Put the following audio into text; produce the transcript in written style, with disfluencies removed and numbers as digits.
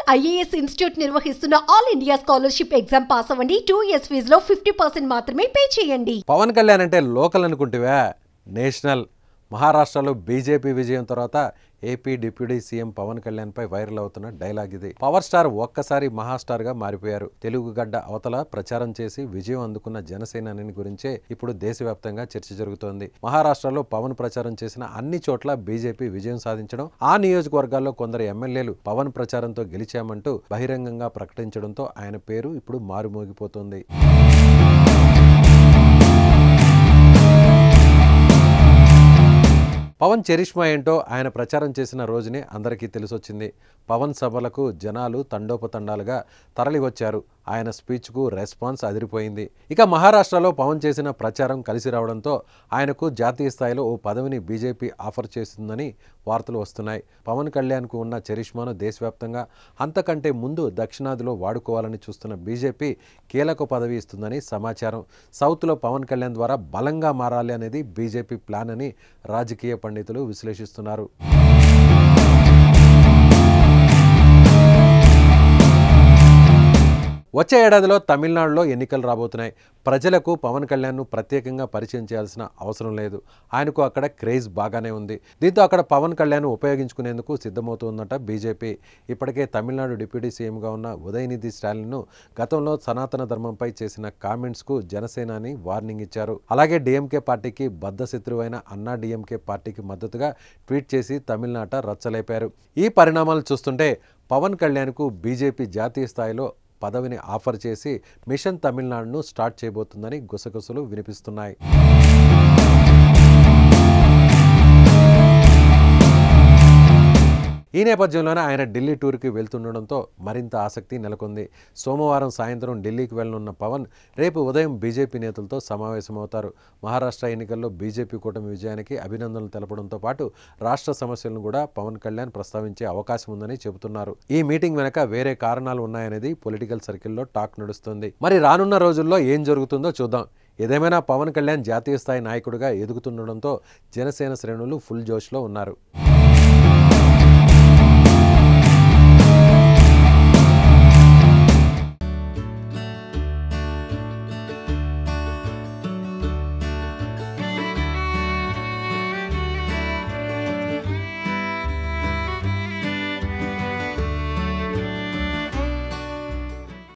IAS institute నిర్వహిస్తున్న all India scholarship exam pass అవ్వండి. 2 years ఫీజులో 50% మాత్రమే పే చేయండి. పవన్ కళ్యాణ్ అంటే లోకల్ అనుకుంటేవా, నేషనల్. మహారాష్ట్రలో బీజేపీ విజయం తర్వాత AP deputy CM Pawan Kalyan పై వైరల్ అవుతున్న డైలాగ్ ఇది. పవర్ స్టార్ ఒక్కసారి మహాస్టార్ గా మారిపోయారు. తెలుగు గడ్డ అవతల ప్రచారం చేసి విజయం అందుకున్న జనసేనాని గురించే ఇప్పుడు దేశవ్యాప్తంగా చర్చ జరుగుతోంది. మహారాష్ట్రలో పవన్ ప్రచారం చేసిన అన్ని చోట్ల బీజేపీ విజయం సాధించడం, ఆ నియోజకవర్గాల్లో కొందరు ఎమ్మెల్యేలు పవన్ ప్రచారంతో గెలిచామంటూ బహిరంగంగా ప్రకటించడంతో ఆయన పేరు ఇప్పుడు మారుమోగిపోతుంది. పవన్ చరిష్మా ఏంటో ఆయన ప్రచారం చేసిన రోజునే అందరికీ తెలిసొచ్చింది. పవన్ సభలకు జనాలు తండోపతండాలుగా తరలి వచ్చారు. ఆయన స్పీచ్కు రెస్పాన్స్ అదిరిపోయింది. ఇక మహారాష్ట్రలో పవన్ చేసిన ప్రచారం కలిసి రావడంతో ఆయనకు జాతీయ స్థాయిలో ఓ పదవిని బీజేపీ ఆఫర్ చేస్తుందని వార్తలు వస్తున్నాయి. పవన్ కళ్యాణ్కు ఉన్న చరిష్మాను దేశవ్యాప్తంగా అంతకంటే ముందు దక్షిణాదిలో వాడుకోవాలని చూస్తున్న బీజేపీ కీలక పదవి ఇస్తుందని సమాచారం. సౌత్లో పవన్ కళ్యాణ్ ద్వారా బలంగా మారాలి అనేది బీజేపీ ప్లాన్ అని రాజకీయ పండితులు విశ్లేషిస్తున్నారు. వచ్చే ఏడాదిలో తమిళనాడులో ఎన్నికలు రాబోతున్నాయి. ప్రజలకు పవన్ కళ్యాణ్ను ప్రత్యేకంగా పరిచయం చేయాల్సిన అవసరం లేదు. ఆయనకు అక్కడ క్రేజ్ బాగానే ఉంది. దీంతో అక్కడ పవన్ కళ్యాణ్ ఉపయోగించుకునేందుకు సిద్ధమవుతుందట బీజేపీ. ఇప్పటికే తమిళనాడు డిప్యూటీ సీఎంగా ఉన్న ఉదయనిధి స్టాలిన్ను గతంలో సనాతన ధర్మంపై చేసిన కామెంట్స్కు జనసేనాని వార్నింగ్ ఇచ్చారు. అలాగే డిఎంకే పార్టీకి బద్ధశత్రువైన అన్నా డిఎంకే పార్టీకి మద్దతుగా ట్వీట్ చేసి తమిళనాట రచ్చలేపారు. ఈ పరిణామాలు చూస్తుంటే పవన్ కళ్యాణ్కు బీజేపీ జాతీయ స్థాయిలో పదవిని ఆఫర్ చేసి మిషన్ తమిళనాడును స్టార్ట్ చేయబోతుందని గుసగుసలు వినిపిస్తున్నాయి. ఈ నేపథ్యంలోనే ఆయన ఢిల్లీ టూర్కి వెళ్తుండడంతో మరింత ఆసక్తి నెలకొంది. సోమవారం సాయంత్రం ఢిల్లీకి వెళ్లనున్న పవన్ రేపు ఉదయం బీజేపీ నేతలతో సమావేశమవుతారు. మహారాష్ట్ర ఎన్నికల్లో బీజేపీ కూటమి విజయానికి అభినందనలు తెలపడంతో పాటు రాష్ట్ర సమస్యలను కూడా పవన్ కళ్యాణ్ ప్రస్తావించే అవకాశం ఉందని చెబుతున్నారు. ఈ మీటింగ్ వెనక వేరే కారణాలు ఉన్నాయనేది పొలిటికల్ సర్కిల్లో టాక్ నడుస్తుంది. మరి రానున్న రోజుల్లో ఏం జరుగుతుందో చూద్దాం. ఏదేమైనా పవన్ కళ్యాణ్ జాతీయ స్థాయి నాయకుడిగా ఎదుగుతుండడంతో జనసేన శ్రేణులు ఫుల్ జోష్లో ఉన్నారు.